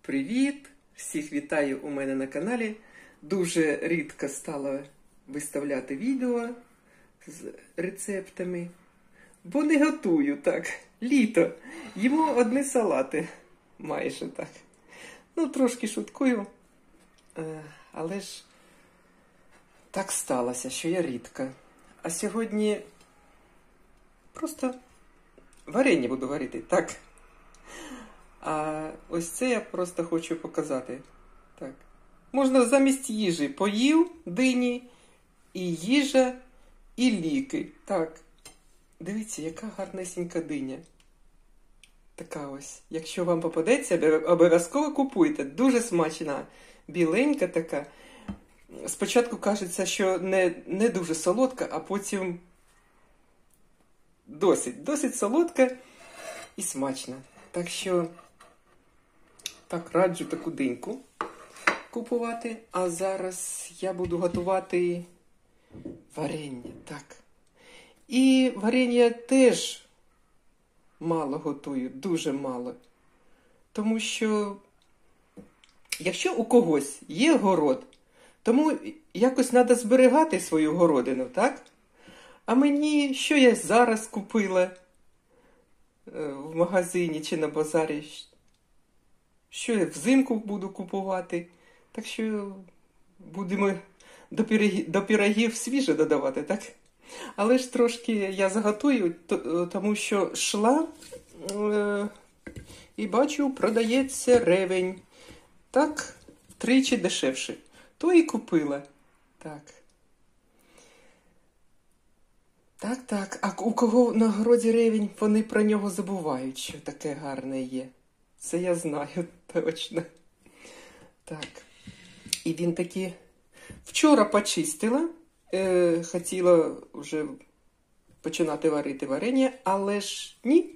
Привіт! Всіх вітаю у мене на каналі. Дуже рідко стала виставляти відео з рецептами, бо не готую так. Літо. Їмо одні салати. Майже так. Ну, трошки шуткую. Але ж так сталося, що я рідко. А сьогодні просто варення буду варити. Так. А ось це я просто хочу показати. Так. Можна замість їжі поїв дині, і їжа, і ліки. Так. Дивіться, яка гарнесенька диня. Така ось. Якщо вам попадеться, обов'язково купуйте. Дуже смачна. Біленька така. Спочатку кажеться, що не дуже солодка, а потім досить солодка і смачна. Так що так, раджу таку диньку купувати. А зараз я буду готувати варення. Так. І варення я теж мало готую, дуже мало. Тому що, якщо у когось є город, тому якось треба зберігати свою городину, так? А мені, що я зараз купила в магазині чи на базарі, що я взимку буду купувати. Так що будемо до пирогів свіже додавати, так? Але ж трошки я заготую, тому що йшла і бачу, продається ревень. Так, втричі дешевше. То і купила. Так. Так. А у кого на городі ревень, вони про нього забувають, що таке гарне є. Це я знаю точно. Так. І він таки вчора почистила. Хотіла вже починати варити варення, але ж ні.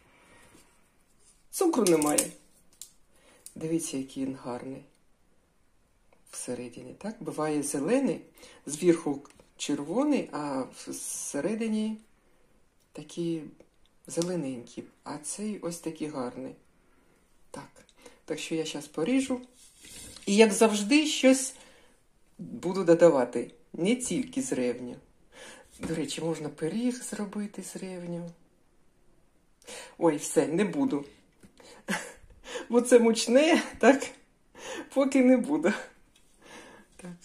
Цукру немає. Дивіться, який він гарний. Всередині, так? Буває зелений, зверху червоний, а всередині такі зелененькі. А цей ось такий гарний. Так. Так що я зараз поріжу. І, як завжди, щось буду додавати. Не тільки з ревню. До речі, можна пиріг зробити з ревню. Ой, все, не буду. Бо це мучне, так? Поки не буду. Так.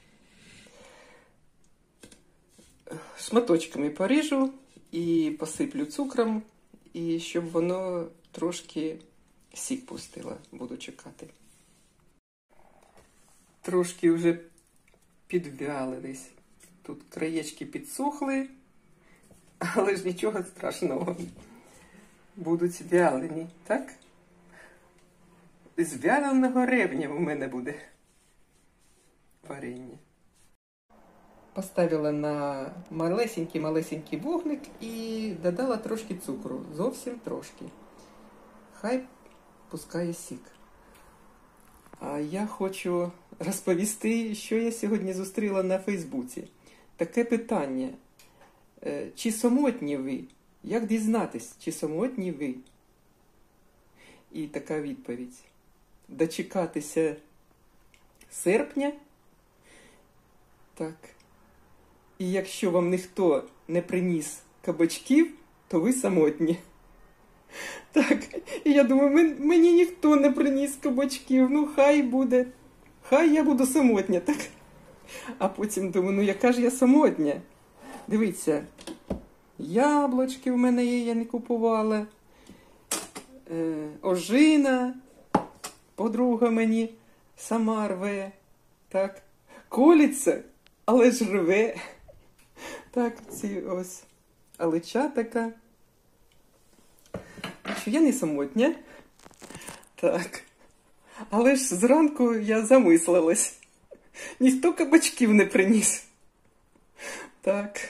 Шматочками поріжу і посиплю цукром, і щоб воно трошки сік пустило. Буду чекати. Трошки вже підвялились. Тут краєчки підсохли, але ж нічого страшного. Будуть вялені, так? З вяленого ревня у мене буде варення. Поставила на малесенький вогник і додала трошки цукру. Зовсім трошки. Хай пускає сік. А я хочу розповісти, що я сьогодні зустріла на Фейсбуці. Таке питання. Чи самотні ви? Як дізнатись, чи самотні ви? І така відповідь. Дочекатися серпня. Так. І якщо вам ніхто не приніс кабачків, то ви самотні. Так, і я думаю, мені ніхто не приніс кабачків, ну хай буде, хай я буду самотня, так? А потім думаю, ну яка ж я самотня? Дивіться, яблучки в мене є, я не купувала, ожина, подруга мені сама рве, так? Коліться, але ж рве. Так, ці ось алича така. Що я не самотня. Так. Але ж зранку я замислилась. Ніхто кабачків не приніс. Так.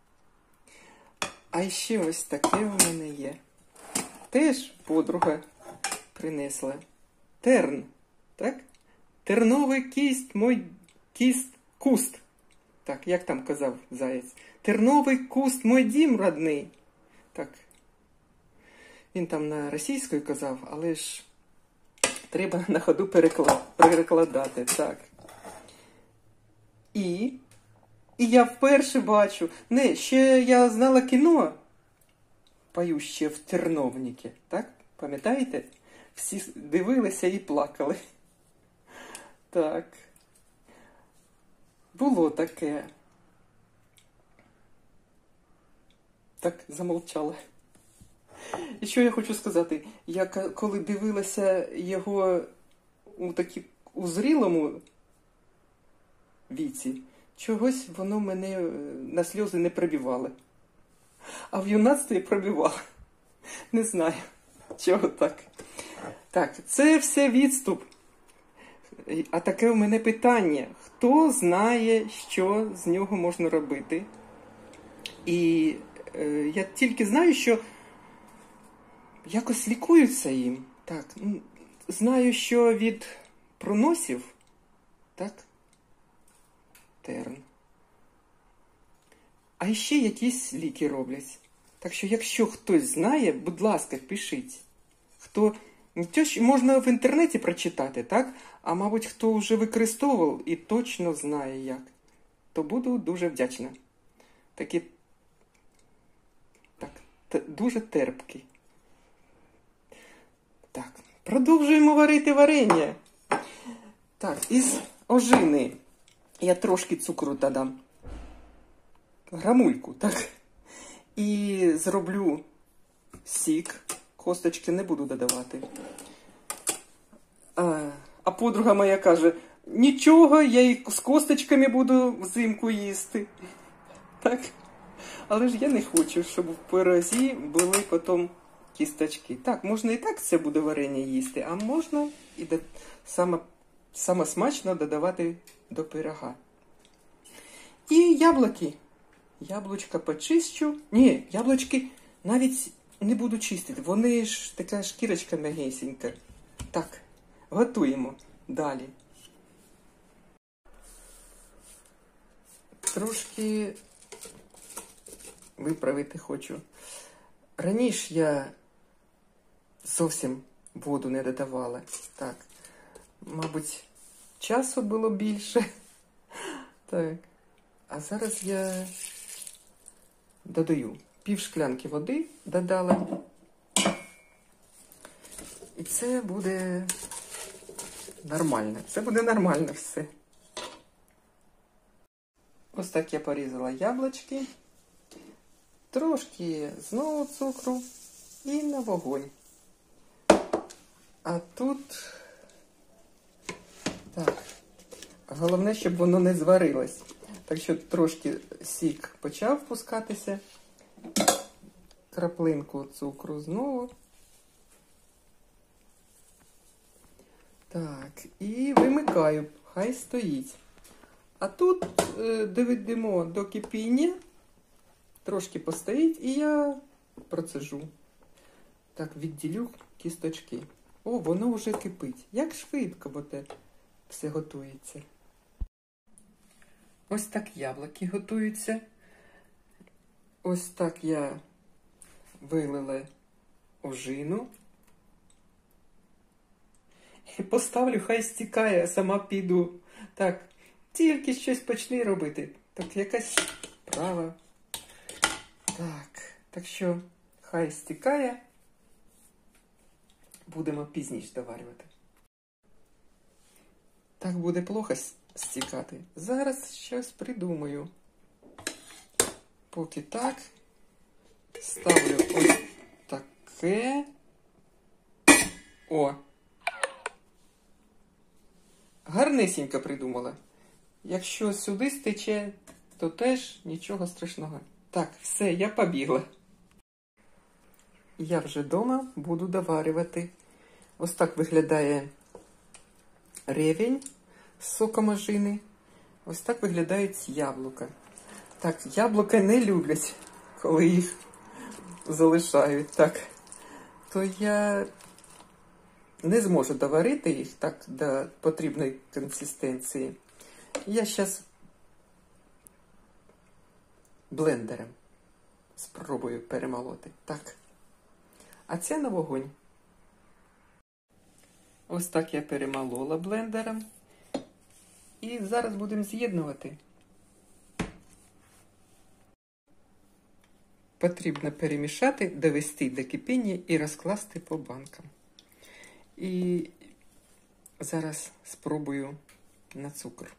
А ще ось таке у мене є. Теж подруга принесла. Терн. Так? Терновий куст. Так, як там казав Заєць? Терновий куст, мой дім родний. Так. Він там на російською казав, але ж Треба на ходу перекладати. Так. І я вперше бачу. Не, ще я знала кіно «Поющие в терновнике». Так? Пам'ятаєте? Всі дивилися і плакали. Так. Було таке. Так, замовчала. І що я хочу сказати? Я коли дивилася його у зрілому віці, чогось воно мене на сльози не пробивало. А в юнацтві пробивало. Не знаю, чого так. Так, це все відступ. А таке у мене питання. Хто знає, що з нього можна робити? І я тільки знаю, що якось лікуються їм. Так, знаю, що від проносів, так, терн. А ще якісь ліки роблять. Так що, якщо хтось знає, будь ласка, пишіть. Хто... Можна в інтернеті прочитати, так? А мабуть, хто вже використовував і точно знає як, то буду дуже вдячна. Такі... Так, дуже терпкий. Так, продовжуємо варити варення. Так, із ожини я трошки цукру додам. Грамульку, так. І зроблю сік. Косточки не буду додавати. А подруга моя каже, нічого, я і з косточками буду взимку їсти. Так? Але ж я не хочу, щоб в пирозі були потім кісточки. Так, можна і так це буде варення їсти, а можна і саме смачно додавати до пирога. І яблуки. Яблучка почищу. Ні, яблучки навіть не буду чистити. Вони ж така шкірочка м'ягесенька. Так, готуємо далі. Трошки виправити хочу. Раніше я зовсім воду не додавала. Так, мабуть, часу було більше. Так, а зараз я додаю. Пів шклянки води додала. І це буде нормально. Це буде нормально все. Ось так я порізала яблучки. Трошки знову цукру і на вогонь. А тут... Так. Головне, щоб воно не зварилось. Так що трошки сік почав пускатися. Краплинку цукру знову. Так, і вимикаю, хай стоїть. А тут доведемо до кипіння, трошки постоїть, і я процежу. Так, відділю кісточки. О, воно вже кипить. Як швидко все готується. Ось так яблуки готуються. Ось так я вилила ожину. І поставлю, хай стікає, а сама піду. Так, тільки щось почни робити. Так, якась справа. Так що хай стікає. Будемо пізніше доварювати. Так буде плохо стікати. Зараз щось придумаю. Поки так. Ставлю ось таке. О! Гарнесенько придумала. Якщо сюди стече, то теж нічого страшного. Так, все, я побігла. Я вже вдома буду доварювати. Ось так виглядає ревень з соком ожини. Ось так виглядають яблука. Так, яблука не люблять, коли їх залишають. Так, то я не зможу доварити їх так до потрібної консистенції. Я зараз блендером спробую перемолоти. Так. А це на вогонь. Ось так я перемолола блендером. І зараз будемо з'єднувати. Потрібно перемішати, довести до кипіння і розкласти по банкам. І зараз спробую на цукор.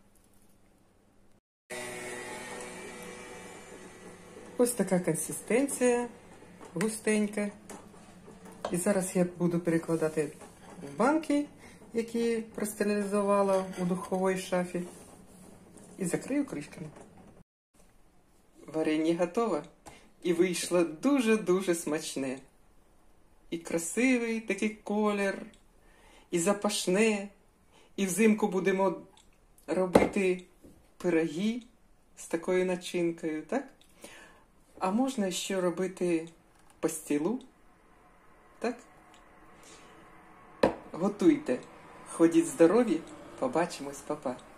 Ось така консистенція, густенька. І зараз я буду перекладати в банки, які простерилізувала у духовій шафі. І закрию кришками. Варення готове. І вийшло дуже-дуже смачне. І красивий такий колір, і запашне. І взимку будемо робити пироги з такою начинкою, так? А можна ще робити пастилу, так? Готуйте. Ходіть здорові. Побачимось, па-па.